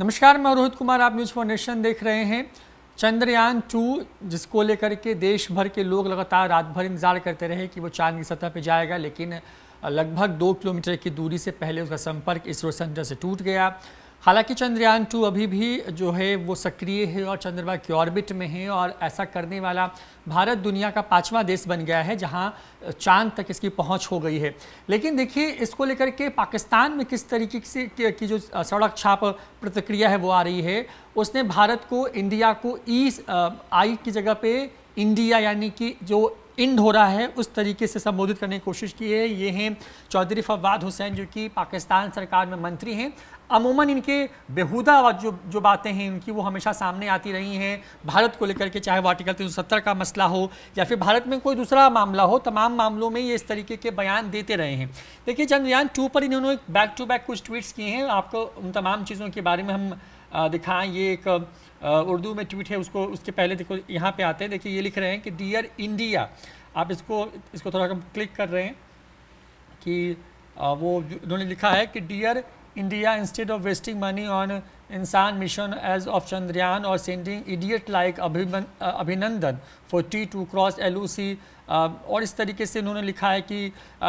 नमस्कार, मैं रोहित कुमार, आप न्यूज़ फाउंडेशन देख रहे हैं। चंद्रयान 2 जिसको लेकर के देश भर के लोग लगातार रात भर इंतजार करते रहे कि वो चांद की सतह पर जाएगा, लेकिन लगभग 2 किलोमीटर की दूरी से पहले उसका संपर्क इसरो सेंटर से टूट गया। हालांकि चंद्रयान 2 अभी भी जो है वो सक्रिय है और चंद्रमा की ऑर्बिट में है, और ऐसा करने वाला भारत दुनिया का 5वां देश बन गया है जहां चांद तक इसकी पहुंच हो गई है। लेकिन देखिए, इसको लेकर के पाकिस्तान में किस तरीके से की जो सड़क छाप प्रतिक्रिया है वो आ रही है। उसने भारत को, इंडिया को आई की जगह पे इंडिया यानी कि जो इंड हो रहा है उस तरीके से संबोधित करने की कोशिश की है। ये हैं चौधरी फवाद हुसैन, जो कि पाकिस्तान सरकार में मंत्री हैं। अमूमन इनके बेहुदा जो बातें हैं इनकी वो हमेशा सामने आती रही हैं भारत को लेकर के, चाहे वो आर्टिकल 370 का मसला हो या फिर भारत में कोई दूसरा मामला हो, तमाम मामलों में ये इस तरीके के बयान देते रहे हैं। देखिए, चंद्रयान 2 पर इन्होंने बैक टू बैक कुछ ट्वीट्स किए हैं। आपको उन तमाम चीज़ों के बारे में हम दिखाएं। ये एक उर्दू में ट्वीट है, उसके पहले देखो यहाँ पे आते हैं। देखिए, ये लिख रहे हैं कि डियर इंडिया। आप इसको थोड़ा हम क्लिक कर रहे हैं कि वो उन्होंने लिखा है कि dear India, instead of wasting money on insane mission as of Chandrayaan और sending idiot like Abhinandan for T2 cross LOC, और इस तरीके से उन्होंने लिखा है कि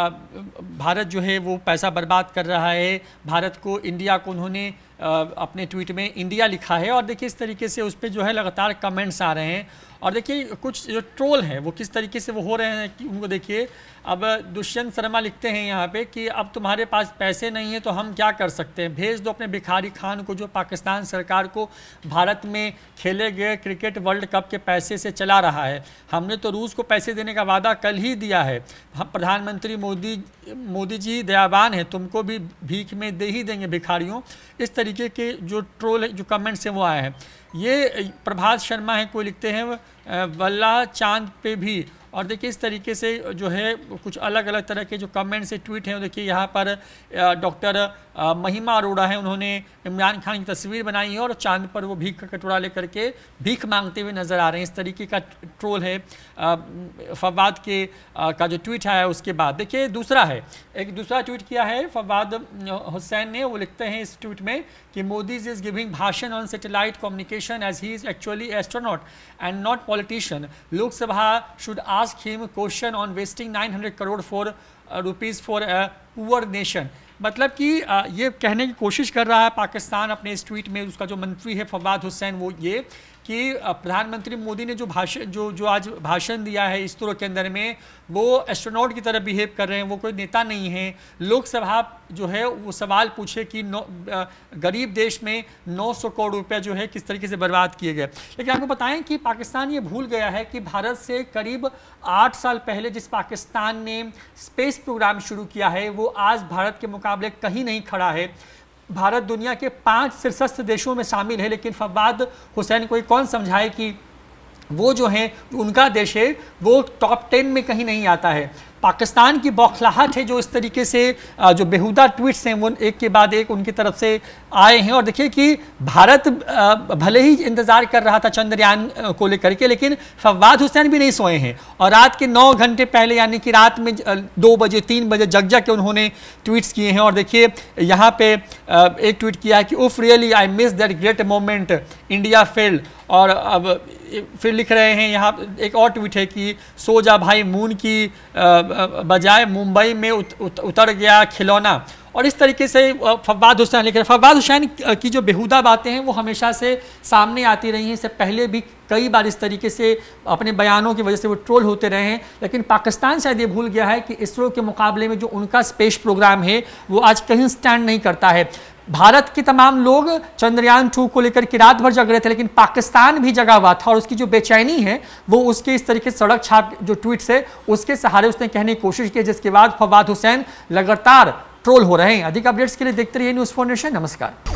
भारत जो है वो पैसा बर्बाद कर रहा है। भारत को, इंडिया को उन्होंने अपने ट्वीट में इंडिया लिखा है, और देखिए इस तरीके से उस पर जो है लगातार कमेंट्स आ रहे हैं। और देखिए कुछ जो ट्रोल हैं वो किस तरीके से वो हो रहे हैं कि उनको देखिए। अब दुष्यंत शर्मा लिखते हैं यहाँ पे कि अब तुम्हारे पास पैसे नहीं है तो हम क्या कर सकते हैं, भेज दो अपने भिखारी खान को जो पाकिस्तान सरकार को भारत में खेले गए क्रिकेट वर्ल्ड कप के पैसे से चला रहा है। हमने तो रूस को पैसे देने का वादा कल ही दिया है। प्रधानमंत्री मोदी जी दयावान है, तुमको भी भीख में दे ही देंगे भिखारियों। इस तरीके के जो ट्रोल जो कमेंट्स हैं वो आए हैं। ये प्रभात शर्मा है, कोई लिखते हैं वल्लाह चांद पे भी। और देखिए इस तरीके से जो है कुछ अलग अलग तरह के जो कमेंट से ट्वीट हैं। देखिए यहाँ पर डॉक्टर महिमा अरोड़ा है, उन्होंने इमरान खान की तस्वीर बनाई है और चांद पर वो भीख का कटोरा लेकर के भीख मांगते हुए नज़र आ रहे हैं। इस तरीके का ट्रोल है फवाद के का जो ट्वीट है। उसके बाद देखिए एक दूसरा ट्वीट किया है फवाद हुसैन ने। वो लिखते हैं इस ट्वीट में कि मोदी इज गिविंग भाषण on satellite communication as he is actually astronaut and not politician. Lok Sabha should ask him question on wasting 900 crore rupees for a poor nation। मतलब कि ये कहने की कोशिश कर रहा है पाकिस्तान अपने इस ट्वीट में। उसका जो मंत्री है फवाद हुसैन, वो ये कि प्रधानमंत्री मोदी ने जो आज भाषण दिया है इसरो के अंदर में, वो एस्ट्रोनॉट की तरह बिहेव कर रहे हैं, वो कोई नेता नहीं है। लोकसभा जो है वो सवाल पूछे कि गरीब देश में 900 करोड़ रुपए जो है किस तरीके से बर्बाद किए गए। लेकिन आपको बताएं कि पाकिस्तान ये भूल गया है कि भारत से करीब 8 साल पहले जिस पाकिस्तान ने स्पेस प्रोग्राम शुरू किया है वो आज भारत के मुकाबले कहीं नहीं खड़ा है। भारत दुनिया के 5 शीर्षस्थ देशों में शामिल है, लेकिन फवाद हुसैन को कौन समझाए कि वो जो है उनका देश है वो टॉप 10 में कहीं नहीं आता है। पाकिस्तान की बौखलाहट है जो इस तरीके से जो बेहुदा ट्वीट्स हैं वो एक के बाद एक उनकी तरफ से आए हैं। और देखिए कि भारत भले ही इंतज़ार कर रहा था चंद्रयान को लेकर के, लेकिन फवाद हुसैन भी नहीं सोए हैं। और रात के 9 घंटे पहले यानी कि रात में 2 बजे 3 बजे जग के उन्होंने ट्वीट्स किए हैं। और देखिए यहाँ पे एक ट्वीट किया है कि उफ really I miss that great moment India failed. और अब फिर लिख रहे हैं यहाँ एक और ट्वीट है कि सो जा भाई मून की बजाय मुंबई में उतर गया खिलौना। और इस तरीके से फवाद हुसैन लिख रहे हैं। फवाद हुसैन की जो बेहुदा बातें हैं वो हमेशा से सामने आती रही हैं। इससे पहले भी कई बार इस तरीके से अपने बयानों की वजह से वो ट्रोल होते रहे हैं। लेकिन पाकिस्तान शायद ये भूल गया है कि इसरो के मुकाबले में जो उनका स्पेस प्रोग्राम है वो आज कहीं स्टैंड नहीं करता है। भारत के तमाम लोग चंद्रयान 2 को लेकर के रात भर जग रहे थे, लेकिन पाकिस्तान भी जगा हुआ था। और उसकी जो बेचैनी है वो उसके इस तरीके से सड़क छाप जो ट्वीट्स है उसके सहारे उसने कहने की कोशिश की, जिसके बाद फवाद हुसैन लगातार ट्रोल हो रहे हैं। अधिक अपडेट्स के लिए देखते रहिए न्यूज़ फाउंडेशन। नमस्कार।